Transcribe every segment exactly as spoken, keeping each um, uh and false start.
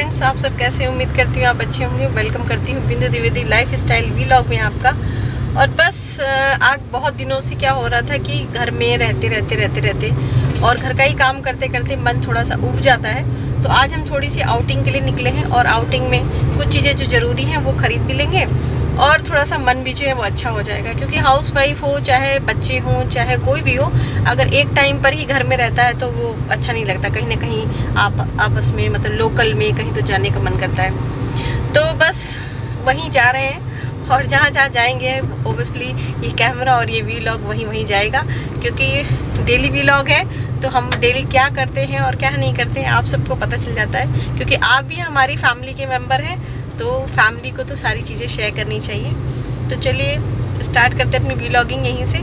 Friends, आप सब कैसे हैं? उम्मीद करती हूँ आप अच्छे होंगे। वेलकम करती हूँ बिंदु द्विवेदी लाइफ स्टाइल व्लॉग में आपका। और बस आज बहुत दिनों से क्या हो रहा था कि घर में रहते रहते रहते रहते और घर का ही काम करते करते मन थोड़ा सा उब जाता है। तो आज हम थोड़ी सी आउटिंग के लिए निकले हैं और आउटिंग में कुछ चीज़ें जो ज़रूरी हैं वो ख़रीद भी लेंगे और थोड़ा सा मन भी जो है वो अच्छा हो जाएगा। क्योंकि हाउस वाइफ हो, चाहे बच्चे हों, चाहे कोई भी हो, अगर एक टाइम पर ही घर में रहता है तो वो अच्छा नहीं लगता। कहीं ना कहीं आप आपस में मतलब लोकल में कहीं तो जाने का मन करता है। तो बस वहीं जा रहे हैं और जहाँ जहाँ जाएंगे ओबियसली ये कैमरा और ये वीलॉग वहीं वहीं जाएगा। क्योंकि डेली वीलॉग है तो हम डेली क्या करते हैं और क्या नहीं करते हैं आप सबको पता चल जाता है। क्योंकि आप भी हमारी फैमिली के मेंबर हैं तो फैमिली को तो सारी चीज़ें शेयर करनी चाहिए। तो चलिए स्टार्ट करते हैं अपनी वीलॉगिंग यहीं से।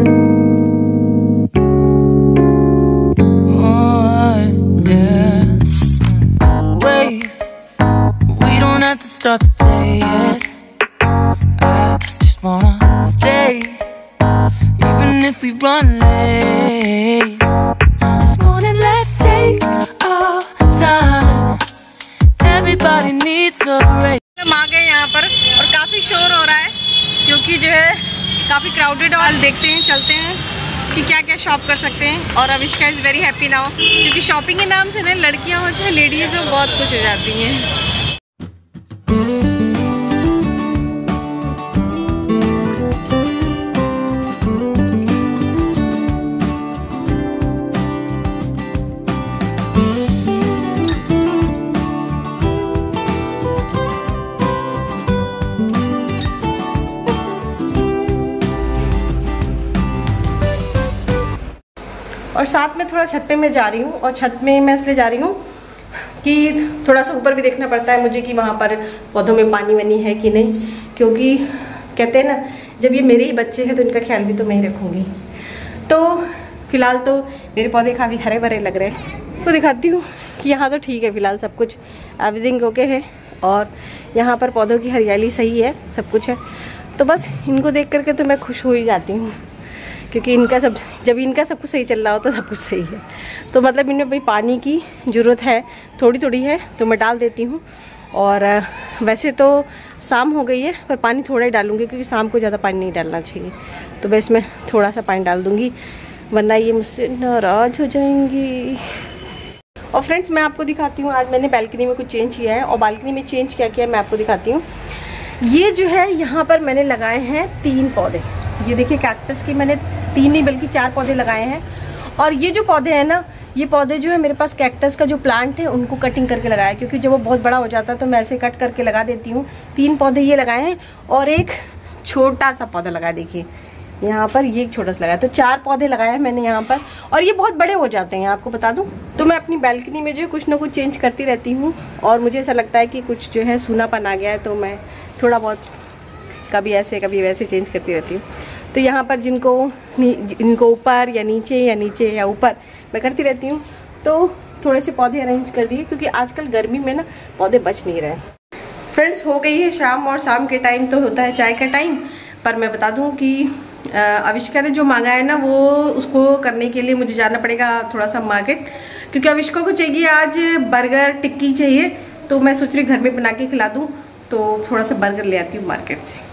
हम आ गए यहाँ पर और काफ़ी शोर हो रहा है क्योंकि जो है काफ़ी क्राउडेड और देखते हैं चलते हैं कि क्या क्या शॉप कर सकते हैं। और Avishka is very happy now क्योंकि शॉपिंग के नाम से ना लड़कियाँ हो चाहे लेडीज़ हो बहुत खुश हो जाती हैं। और साथ में थोड़ा छत पे मैं जा रही हूँ और छत में मैं इसलिए जा रही हूँ कि थोड़ा सा ऊपर भी देखना पड़ता है मुझे कि वहाँ पर पौधों में पानी वानी है कि नहीं। क्योंकि कहते हैं ना जब ये मेरे ही बच्चे हैं तो इनका ख्याल भी तो मैं ही रखूँगी। तो फिलहाल तो मेरे पौधे काफ़ी हरे भरे लग रहे हैं। तो दिखाती हूँ कि यहाँ तो ठीक है, फिलहाल सब कुछ एवरीथिंग ओके है और यहाँ पर पौधों की हरियाली सही है, सब कुछ है। तो बस इनको देख करके तो मैं खुश हो ही जाती हूँ क्योंकि इनका सब जब इनका सब कुछ सही चल रहा हो तो सब कुछ सही है। तो मतलब इनमें भाई पानी की ज़रूरत है, थोड़ी थोड़ी है तो मैं डाल देती हूँ। और वैसे तो शाम हो गई है पर पानी थोड़ा ही डालूंगी क्योंकि शाम को ज़्यादा पानी नहीं डालना चाहिए। तो मैं इसमें थोड़ा सा पानी डाल दूँगी वरना ये मुझसे नाराज़ हो जाएंगी। और फ्रेंड्स मैं आपको दिखाती हूँ आज मैंने बालकनी में कुछ चेंज किया है और बालकनी में चेंज क्या किया है मैं आपको दिखाती हूँ। ये जो है यहाँ पर मैंने लगाए हैं तीन पौधे। ये देखिए कैक्टस की मैंने तीन नहीं बल्कि चार पौधे लगाए हैं। और ये जो पौधे हैं ना ये पौधे जो है मेरे पास कैक्टस का जो प्लांट है उनको कटिंग करके लगाया क्योंकि जब वो बहुत बड़ा हो जाता है तो मैं ऐसे कट करके लगा देती हूँ। तीन पौधे ये लगाए हैं और एक छोटा सा पौधा लगाया, देखिए यहाँ पर ये एक छोटा सा लगाया। तो चार पौधे लगाए हैं मैंने यहाँ पर और ये बहुत बड़े हो जाते हैं आपको बता दूं। तो मैं अपनी बालकनी में जो है कुछ ना कुछ चेंज करती रहती हूँ और मुझे ऐसा लगता है कि कुछ जो है सूनापन आ गया है तो मैं थोड़ा बहुत कभी ऐसे कभी वैसे चेंज करती रहती हूँ। तो यहाँ पर जिनको इनको ऊपर या नीचे या नीचे या ऊपर मैं करती रहती हूँ। तो थोड़े से पौधे अरेंज कर दिए क्योंकि आजकल गर्मी में ना पौधे बच नहीं रहे। फ्रेंड्स हो गई है शाम और शाम के टाइम तो होता है चाय का टाइम। पर मैं बता दूँ कि अविष्का ने जो मांगा है ना वो उसको करने के लिए मुझे जाना पड़ेगा थोड़ा सा मार्केट क्योंकि अविष्का को चाहिए आज बर्गर टिक्की चाहिए। तो मैं सोच रही घर में बना के खिला दूँ तो थोड़ा सा बर्गर ले आती हूँ मार्केट से।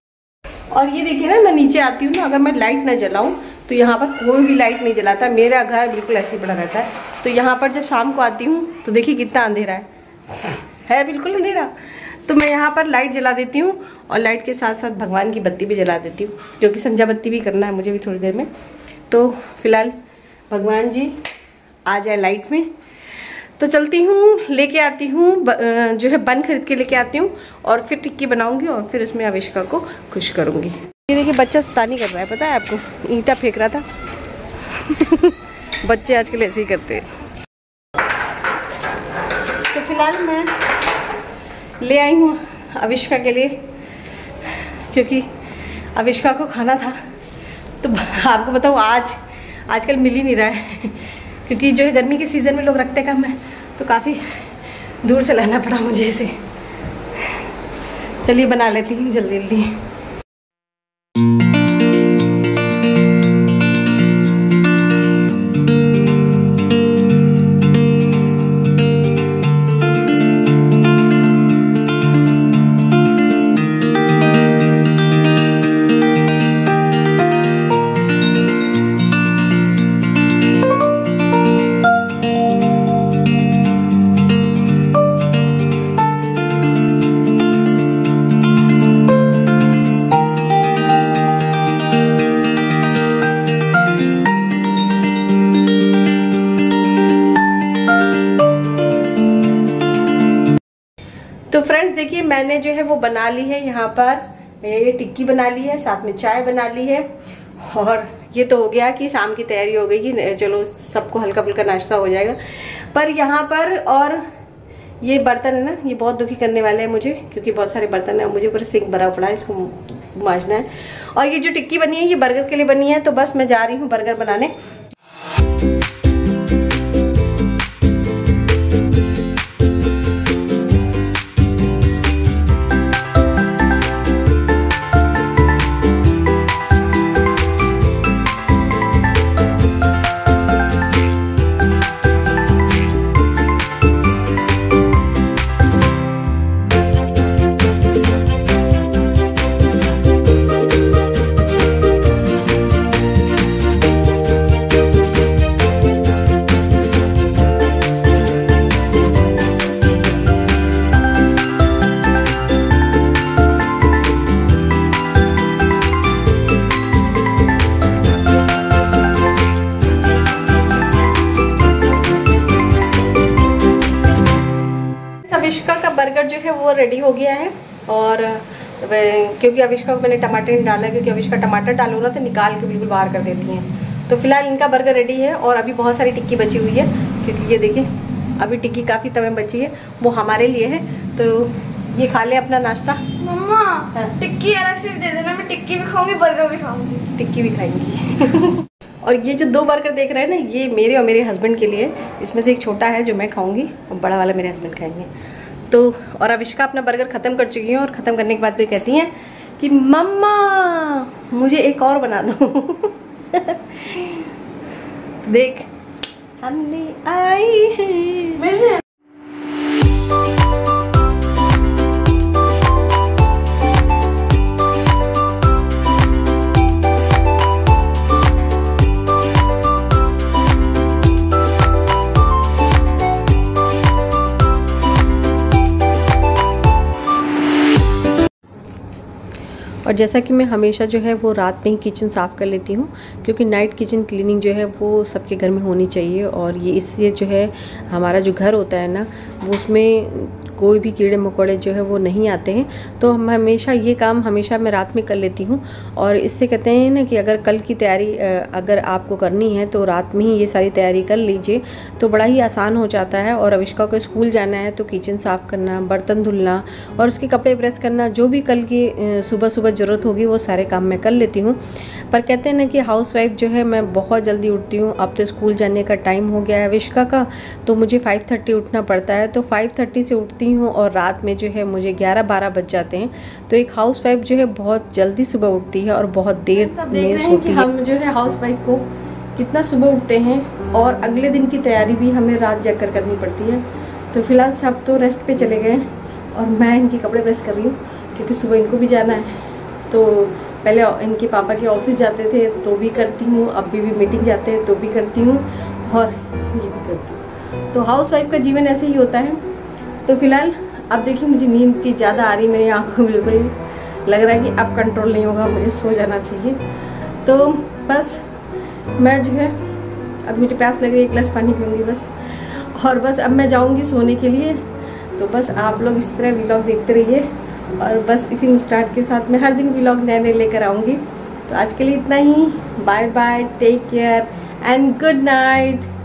और ये देखिए ना मैं नीचे आती हूँ ना अगर मैं लाइट ना जलाऊं तो यहाँ पर कोई भी लाइट नहीं जलाता, मेरा घर बिल्कुल ऐसे ही पड़ा रहता है। तो यहाँ पर जब शाम को आती हूँ तो देखिए कितना अंधेरा है है बिल्कुल अंधेरा। तो मैं यहाँ पर लाइट जला देती हूँ और लाइट के साथ साथ भगवान की बत्ती भी जला देती हूँ क्योंकि संध्या बत्ती भी करना है मुझे भी थोड़ी देर में। तो फिलहाल भगवान जी आ जाए लाइट में। तो चलती हूँ लेके आती हूँ जो है बन खरीद के लेके आती हूँ और फिर टिक्की बनाऊंगी और फिर उसमें अविष्का को खुश करूंगी। ये देखिए बच्चा शैतानी कर रहा है, पता है आपको, ईंटा फेंक रहा था बच्चे आजकल ऐसे ही करते हैं। तो फिलहाल मैं ले आई हूँ अविष्का के लिए क्योंकि अविष्का को खाना था। तो आपको बताऊँ आज आजकल मिल ही नहीं रहा है क्योंकि जो है गर्मी के सीज़न में लोग रखते कम है तो काफ़ी दूर से लाना पड़ा मुझे इसे। चलिए बना लेती हूँ जल्दी जल्दी। मैंने जो है वो बना ली है यहाँ पर, ये टिक्की बना ली है, साथ में चाय बना ली है। और ये तो हो गया कि शाम की तैयारी हो गई कि चलो सबको हल्का फुल्का नाश्ता हो जाएगा। पर यहाँ पर और ये बर्तन है ना, ये बहुत दुखी करने वाले हैं मुझे, क्योंकि बहुत सारे बर्तन है, मुझे पूरा सिंक भरा पड़ा है, इसको मांजना है। और ये जो टिक्की बनी है ये बर्गर के लिए बनी है, तो बस मैं जा रही हूँ बर्गर बनाने। अविष्का का बर्गर जो है वो रेडी हो गया है। और क्योंकि अविष्का को मैंने टमाटर नहीं डाला, क्योंकि अविष्का टमाटर डालो ना तो निकाल के बिल्कुल बाहर कर देती हैं। तो फिलहाल इनका बर्गर रेडी है और अभी बहुत सारी टिक्की बची हुई है, क्योंकि ये देखिए अभी टिक्की काफ़ी तवे बची है, वो हमारे लिए है। तो ये खा ले अपना नाश्ता। मम्मा हाँ। टिक्की अलग से दे देना, मैं टिक्की भी खाऊंगी बर्गर भी खाऊंगी। टिक्की भी खाएंगी। और ये जो दो बर्गर देख रहे हैं ना, ये मेरे और मेरे हस्बैंड के लिए, इसमें से एक छोटा है जो मैं खाऊंगी और बड़ा वाला मेरे हस्बैंड खाएंगे। तो और अविष्का अपना बर्गर ख़त्म कर चुकी है और ख़त्म करने के बाद भी कहती हैं कि मम्मा मुझे एक और बना दो। देख हमने आई है। और जैसा कि मैं हमेशा जो है वो रात में ही किचन साफ़ कर लेती हूँ, क्योंकि नाइट किचन क्लीनिंग जो है वो सबके घर में होनी चाहिए। और ये इससे जो है हमारा जो घर होता है ना, वो उसमें कोई भी कीड़े मकोड़े जो है वो नहीं आते हैं। तो हम हमेशा ये काम हमेशा मैं रात में कर लेती हूँ। और इससे कहते हैं ना कि अगर कल की तैयारी अगर आपको करनी है तो रात में ही ये सारी तैयारी कर लीजिए, तो बड़ा ही आसान हो जाता है। और अविष्का को स्कूल जाना है तो किचन साफ़ करना, बर्तन धुलना और उसके कपड़े प्रेस करना, जो भी कल की सुबह सुबह ज़रूरत होगी वो सारे काम मैं कर लेती हूँ। पर कहते हैं ना कि हाउसवाइफ जो है मैं बहुत जल्दी उठती हूँ। अब तो स्कूल जाने का टाइम हो गया है अविष्का का, तो मुझे फाइव थर्टी उठना पड़ता है। तो फाइव थर्टी से उठती हूँ और रात में जो है मुझे ग्यारह बारह बज जाते हैं। तो एक हाउसवाइफ जो है बहुत जल्दी सुबह उठती है और बहुत देर में सोती है। हम जो है हाउसवाइफ को कितना सुबह उठते हैं और अगले दिन की तैयारी भी हमें रात जग कर करनी पड़ती है। तो फिलहाल सब तो रेस्ट पे चले गए और मैं इनके कपड़े प्रेस कर रही हूँ, क्योंकि सुबह इनको भी जाना है। तो पहले इनके पापा के ऑफिस जाते थे तो भी करती हूँ, अभी भी मीटिंग जाते हैं तो भी करती हूँ और ये भी करती हूँ। तो हाउसवाइफ का जीवन ऐसे ही होता है। तो फिलहाल अब देखिए मुझे नींद की ज़्यादा आ रही, मेरी आँखों में बिल्कुल लग रहा है कि अब कंट्रोल नहीं होगा, मुझे सो जाना चाहिए। तो बस मैं जो है अब मुझे प्यास लग रही है, एक गिलास पानी पीऊँगी बस, और बस अब मैं जाऊँगी सोने के लिए। तो बस आप लोग इस तरह व्लॉग देखते रहिए और बस इसी मुस्कुराहट के साथ मैं हर दिन व्लॉग नए नए लेकर आऊँगी। तो आज के लिए इतना ही। Bye bye, take care and good night.